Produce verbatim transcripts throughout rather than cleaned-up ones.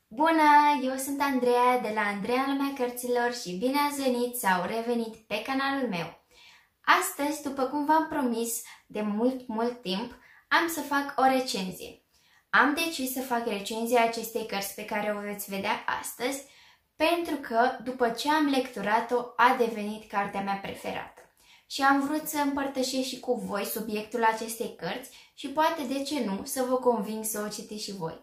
Bună! Eu sunt Andreea de la Andreea în lumea cărților și bine ați venit sau revenit pe canalul meu. Astăzi, după cum v-am promis de mult, mult timp, am să fac o recenzie. Am decis să fac recenzia acestei cărți pe care o veți vedea astăzi, pentru că, după ce am lecturat-o, a devenit cartea mea preferată. Și am vrut să împărtășesc și cu voi subiectul acestei cărți și poate, de ce nu, să vă conving să o citiți și voi.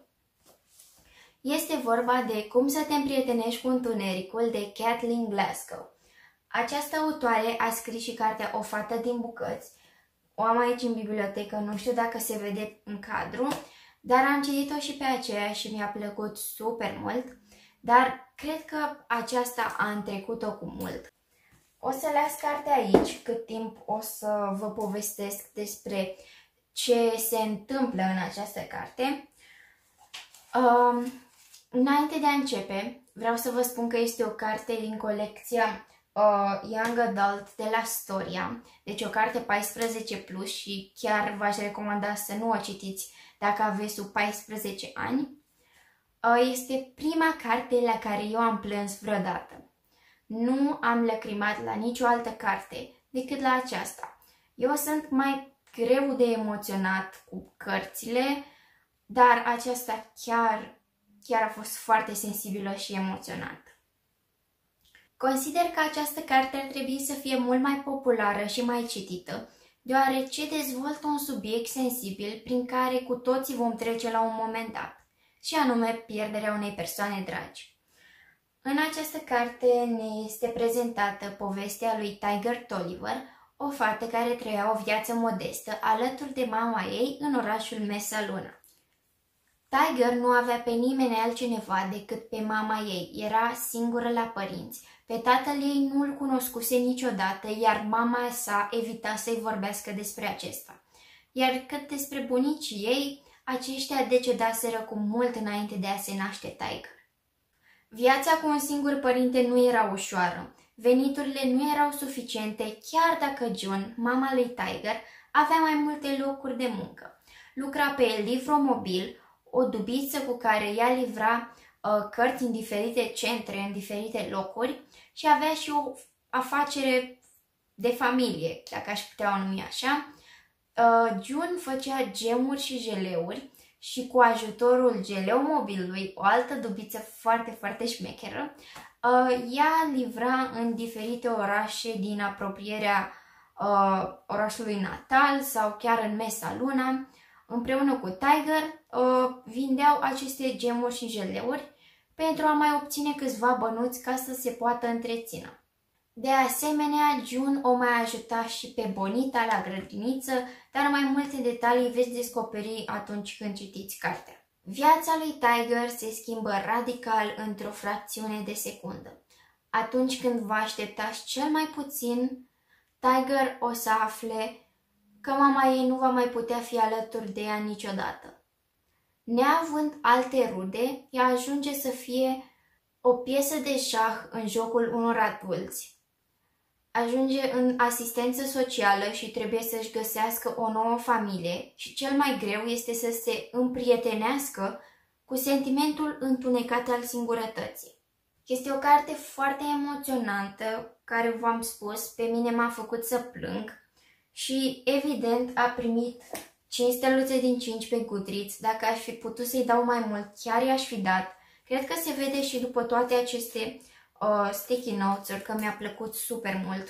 Este vorba de Cum să te împrietenești cu întunericul de Kathleen Glasgow. Această autoare a scris și cartea O fată din bucăți. O am aici în bibliotecă, nu știu dacă se vede în cadru, dar am citit-o și pe aceea și mi-a plăcut super mult, dar cred că aceasta a întrecut-o cu mult. O să las cartea aici, cât timp o să vă povestesc despre ce se întâmplă în această carte. Um, înainte de a începe, vreau să vă spun că este o carte din colecția uh, Young Adult de la Storia, deci o carte paisprezece plus și chiar v-aș recomanda să nu o citiți dacă aveți sub paisprezece ani. Uh, este prima carte la care eu am plâns vreodată. Nu am lacrimat la nicio altă carte decât la aceasta. Eu sunt mai greu de emoționat cu cărțile, dar aceasta chiar, chiar a fost foarte sensibilă și emoționată. Consider că această carte ar trebui să fie mult mai populară și mai citită, deoarece dezvoltă un subiect sensibil prin care cu toții vom trece la un moment dat, și anume pierderea unei persoane dragi. În această carte ne este prezentată povestea lui Tiger Tolliver, o fată care trăia o viață modestă alături de mama ei în orașul Mesa Luna. Tiger nu avea pe nimeni altcineva decât pe mama ei, era singură la părinți. Pe tatăl ei nu îl cunoscuse niciodată, iar mama sa evita să-i vorbească despre acesta. Iar cât despre bunicii ei, aceștia decedaseră cu mult înainte de a se naște Tiger. Viața cu un singur părinte nu era ușoară. Veniturile nu erau suficiente, chiar dacă June, mama lui Tiger, avea mai multe locuri de muncă. Lucra pe livromobil, o dubiță cu ea ea livra uh, cărți în diferite centre, în diferite locuri, și avea și o afacere de familie, dacă aș putea o numi așa. Uh, June făcea gemuri și jeleuri și cu ajutorul geleumobilului, o altă dubiță foarte, foarte șmecheră, uh, ea livra în diferite orașe din apropierea uh, orașului natal sau chiar în Mesa Luna. Împreună cu Tiger uh, vindeau aceste gemuri și jeleuri pentru a mai obține câțiva bănuți ca să se poată întrețină. De asemenea, June o mai ajuta și pe Bonita la grădiniță, dar mai multe detalii veți descoperi atunci când citiți cartea. Viața lui Tiger se schimbă radical într-o fracțiune de secundă. Atunci când vă așteptați cel mai puțin, Tiger o să afle că mama ei nu va mai putea fi alături de ea niciodată. Neavând alte rude, ea ajunge să fie o piesă de șah în jocul unor adulți. Ajunge în asistență socială și trebuie să-și găsească o nouă familie și cel mai greu este să se împrietenească cu sentimentul întunecat al singurătății. Este o carte foarte emoționantă, care v-am spus, pe mine m-a făcut să plâng și evident a primit cinci steluțe din cinci pe Goodreads. Dacă aș fi putut să-i dau mai mult, chiar i-aș fi dat. Cred că se vede și după toate aceste uh, sticky notes-uri că mi-a plăcut super mult.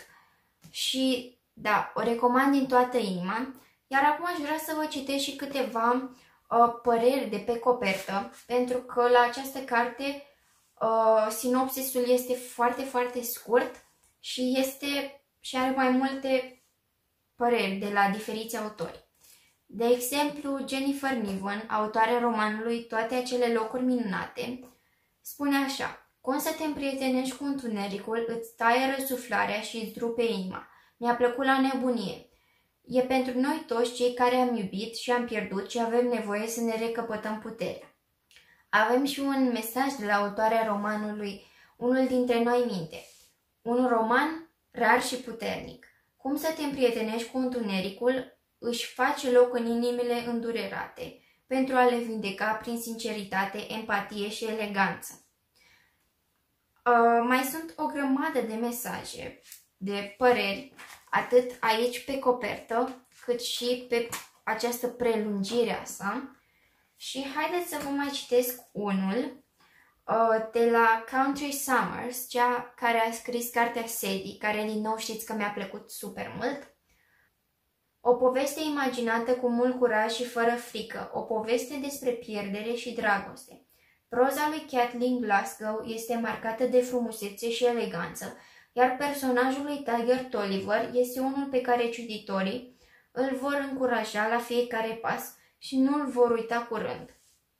Și da, o recomand din toată inima. Iar acum aș vrea să vă citesc și câteva uh, păreri de pe copertă, pentru că la această carte uh, sinopsisul este foarte, foarte scurt și, este, și are mai multe păreri de la diferiți autori. De exemplu, Jennifer Niven, autoarea romanului Toate acele locuri minunate, spune așa: Cum să te împrietenești cu întunericul, îți taie răsuflarea și îți rupe inima. Mi-a plăcut la nebunie. E pentru noi toți cei care am iubit și am pierdut și avem nevoie să ne recăpătăm puterea. Avem și un mesaj de la autoarea romanului Unul dintre noi minte. Un roman rar și puternic. Cum să te împrietenești cu întunericul își face loc în inimile îndurerate. pentru a le vindeca prin sinceritate, empatie și eleganță. Uh, mai sunt o grămadă de mesaje, de păreri, atât aici pe copertă, cât și pe această prelungire a sa. Și haideți să vă mai citesc unul uh, de la Country Summers, cea care a scris cartea Sadie, care din nou știți că mi-a plăcut super mult. O poveste imaginată cu mult curaj și fără frică, o poveste despre pierdere și dragoste. Proza lui Kathleen Glasgow este marcată de frumusețe și eleganță, iar personajul lui Tiger Tolliver este unul pe care cititorii îl vor încuraja la fiecare pas și nu îl vor uita curând.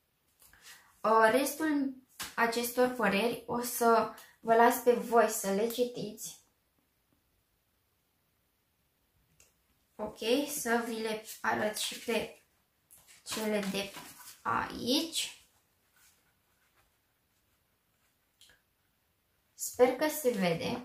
Restul acestor păreri o să vă las pe voi să le citiți. Ok, să vi le arăt și pe cele de aici. Sper că se vede.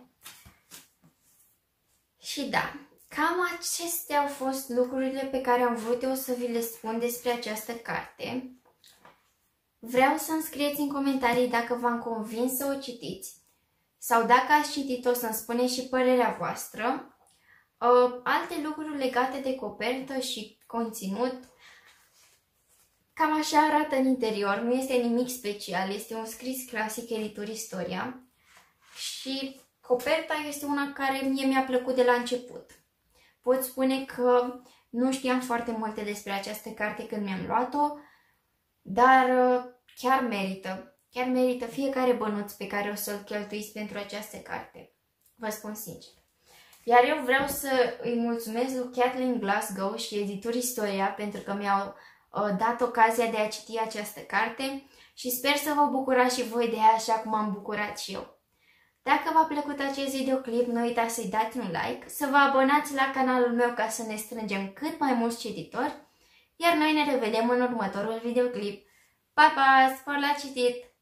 Și da, cam acestea au fost lucrurile pe care am vrut eu să vi le spun despre această carte. Vreau să-mi scrieți în comentarii dacă v-am convins să o citiți sau dacă ați citit-o să-mi spuneți și părerea voastră. Uh, alte lucruri legate de copertă și conținut, cam așa arată în interior, nu este nimic special, este un scris clasic editur Istoria și coperta este una care mie mi-a plăcut de la început. Pot spune că nu știam foarte multe despre această carte când mi-am luat-o, dar uh, chiar merită, chiar merită fiecare bănuț pe care o să-l cheltuiți pentru această carte, vă spun sincer. Iar eu vreau să îi mulțumesc lui Kathleen Glasgow și editur Istoria pentru că mi-au uh, dat ocazia de a citi această carte și sper să vă bucurați și voi de ea așa cum am bucurat și eu. Dacă v-a plăcut acest videoclip, nu uitați să-i dați un like, să vă abonați la canalul meu ca să ne strângem cât mai mulți cititori, iar noi ne revedem în următorul videoclip. Pa, pa! Spor la citit!